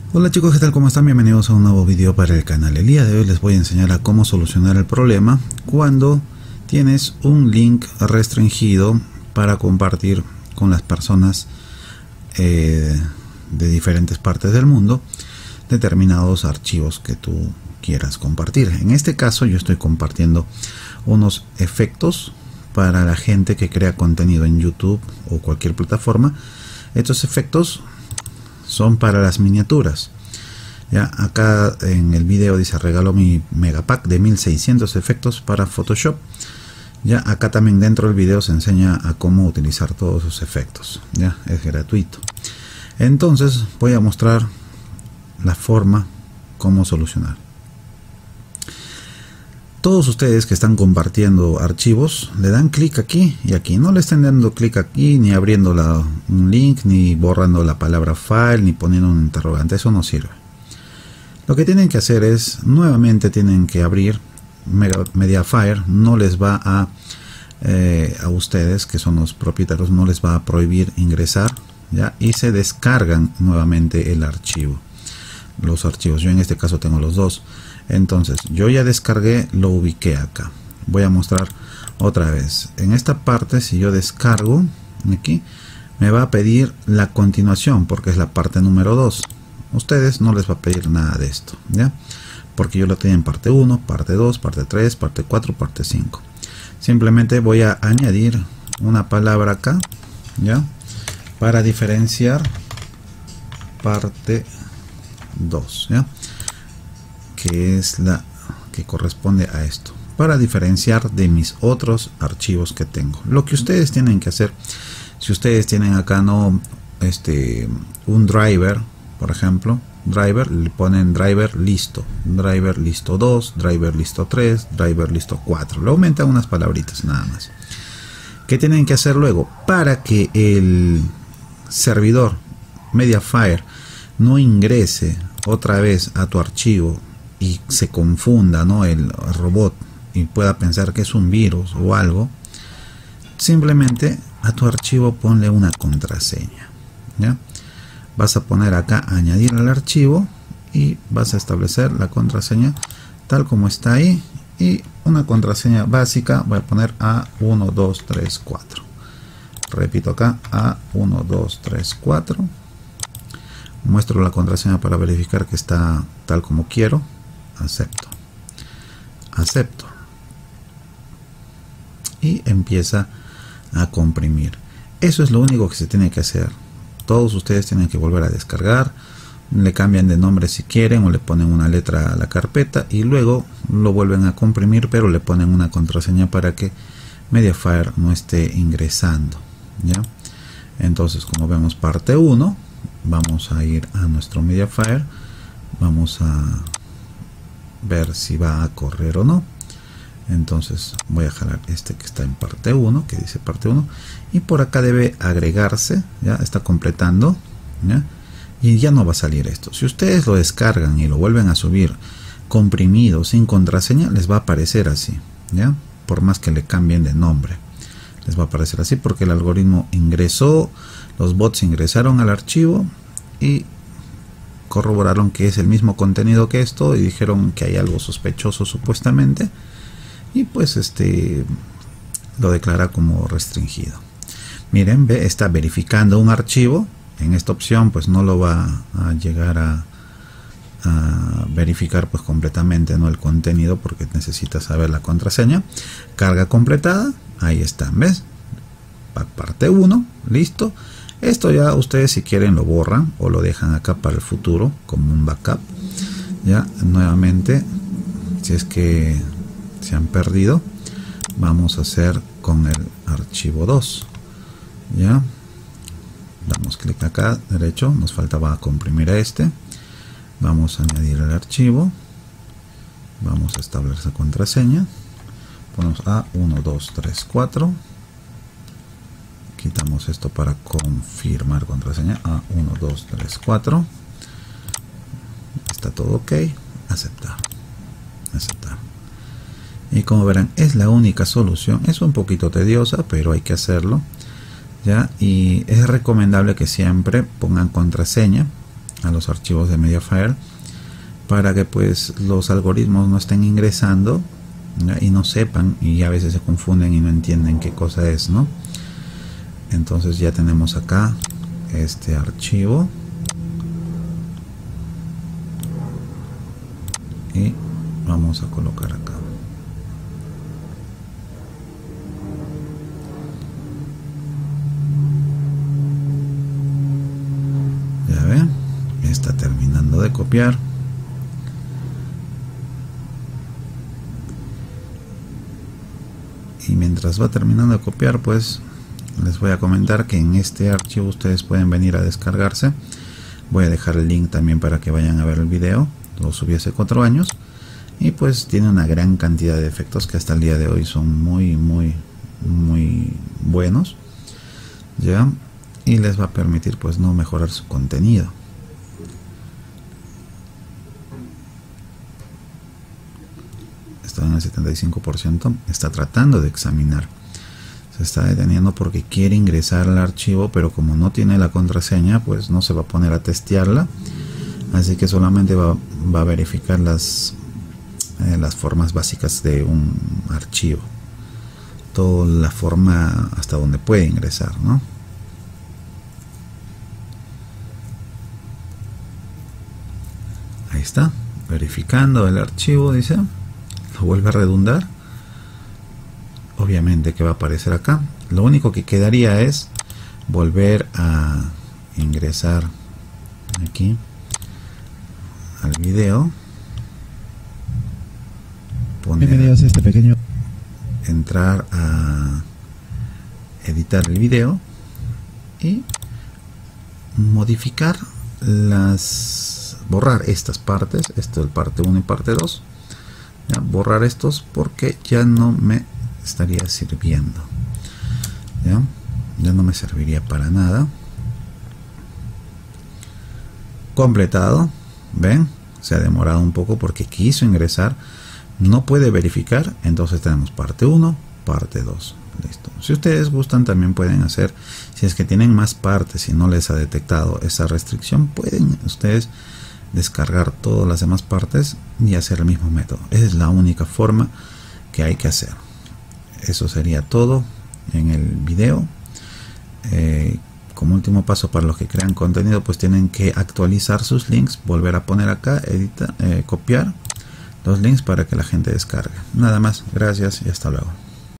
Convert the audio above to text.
Hola chicos, ¿qué tal? ¿Cómo están? Bienvenidos a un nuevo video para el canal. El día de hoy les voy a enseñar a cómo solucionar el problema cuando tienes un link restringido para compartir con las personas de diferentes partes del mundo determinados archivos que tú quieras compartir. En este caso yo estoy compartiendo unos efectos para la gente que crea contenido en YouTube o cualquier plataforma. Estos efectos son para las miniaturas. Ya acá en el video dice regalo mi megapack de 1600 efectos para Photoshop. Ya acá también dentro del video se enseña a cómo utilizar todos esos efectos. Ya es gratuito. Entonces voy a mostrar la forma cómo solucionar. Todos ustedes que están compartiendo archivos le dan clic aquí y aquí. No le estén dando clic aquí, ni abriendo un link, ni borrando la palabra file, ni poniendo un interrogante. Eso no sirve. Lo que tienen que hacer es, nuevamente tienen que abrir Mediafire. No les va a ustedes, que son los propietarios, no les va a prohibir ingresar, ¿ya? Y se descargan nuevamente el archivo. Los archivos, yo en este caso tengo los dos. Entonces yo ya descargué, lo ubiqué acá. Voy a mostrar otra vez. En esta parte, si yo descargo aquí, me va a pedir la continuación porque es la parte número 2. Ustedes no les va a pedir nada de esto, ¿ya? Porque yo lo tenía en parte 1, parte 2, parte 3, parte 4, parte 5. Simplemente voy a añadir una palabra acá, ¿ya? Para diferenciar parte 2, ¿ya? Que es la que corresponde a esto, para diferenciar de mis otros archivos que tengo. Lo que ustedes tienen que hacer, si ustedes tienen acá un driver, por ejemplo, driver, le ponen driver listo 2, driver listo 3, driver listo 4, le aumentan unas palabritas nada más. ¿Qué tienen que hacer luego? Para que el servidor Mediafire no ingrese otra vez a tu archivo y se confunda, ¿no?, el robot y pueda pensar que es un virus o algo, simplemente a tu archivo ponle una contraseña, ¿ya? Vas a poner acá añadir al archivo y vas a establecer la contraseña tal como está ahí, y una contraseña básica. Voy a poner A1234, repito acá A1234, muestro la contraseña para verificar que está tal como quiero. Acepto y empieza a comprimir. Eso es lo único que se tiene que hacer. Todos ustedes tienen que volver a descargar, le cambian de nombre si quieren o le ponen una letra a la carpeta y luego lo vuelven a comprimir, pero le ponen una contraseña para que Mediafire no esté ingresando, ¿ya? Entonces, como vemos, parte 1, vamos a ir a nuestro Mediafire, vamos a ver si va a correr o no. Entonces voy a jalar este que está en parte 1, que dice parte 1, y por acá debe agregarse, ya está completando, ¿ya? Y ya no va a salir esto. Si ustedes lo descargan y lo vuelven a subir comprimido sin contraseña, les va a aparecer así, ¿ya? Por más que le cambien de nombre, les va a aparecer así porque el algoritmo ingresó, los bots ingresaron al archivo y corroboraron que es el mismo contenido que esto y dijeron que hay algo sospechoso supuestamente, y pues lo declara como restringido. Miren, ve, está verificando un archivo. En esta opción pues no lo va a llegar a verificar pues completamente, no el contenido, porque necesita saber la contraseña. Carga completada, ahí está, ¿ves? Parte 1, listo. Esto ya ustedes, si quieren, lo borran o lo dejan acá para el futuro como un backup. Ya nuevamente, si es que se han perdido, vamos a hacer con el archivo 2. Ya damos clic acá derecho, nos faltaba comprimir a este. Vamos a añadir el archivo, vamos a establecer contraseña, ponemos A1234. Quitamos esto para confirmar contraseña, A1234. Está todo ok. Aceptar. Y como verán, es la única solución. Es un poquito tediosa, pero hay que hacerlo, ¿ya? Y es recomendable que siempre pongan contraseña a los archivos de Mediafire, para que pues los algoritmos no estén ingresando, ¿ya? Y no sepan, y a veces se confunden y no entienden qué cosa es, ¿no? Entonces ya tenemos acá este archivo y vamos a colocar acá. Ya ven, está terminando de copiar. Y mientras va terminando de copiar, pues les voy a comentar que en este archivo ustedes pueden venir a descargarse. Voy a dejar el link también para que vayan a ver el video. Lo subí hace 4 años. Y pues tiene una gran cantidad de efectos que hasta el día de hoy son muy buenos. ¿Ya? Y les va a permitir pues no mejorar su contenido. Está en el 75%. Está tratando de examinar. Se está deteniendo porque quiere ingresar al archivo, pero como no tiene la contraseña, pues no se va a poner a testearla. Así que solamente va a verificar las formas básicas de un archivo. Toda la forma hasta donde puede ingresar, ¿no? Ahí está, verificando el archivo, dice. Lo vuelve a redundar. Obviamente que va a aparecer acá. Lo único que quedaría es volver a ingresar aquí al video. Bienvenidos a este pequeño. Entrar a editar el video y modificar borrar estas partes, esto es el parte 1 y parte 2. ¿Ya? Borrar estos porque ya no me estaría sirviendo. Ya no me serviría para nada. Completado. Ven, se ha demorado un poco porque quiso ingresar, no puede verificar. Entonces tenemos parte 1, parte 2. Listo. Si ustedes gustan también pueden hacer, si es que tienen más partes y no les ha detectado esa restricción, pueden ustedes descargar todas las demás partes y hacer el mismo método. Esa es la única forma que hay que hacer. Eso sería todo en el video. Como último paso, para los que crean contenido, pues tienen que actualizar sus links, volver a poner acá, editar, copiar los links para que la gente descargue. Nada más, gracias y hasta luego.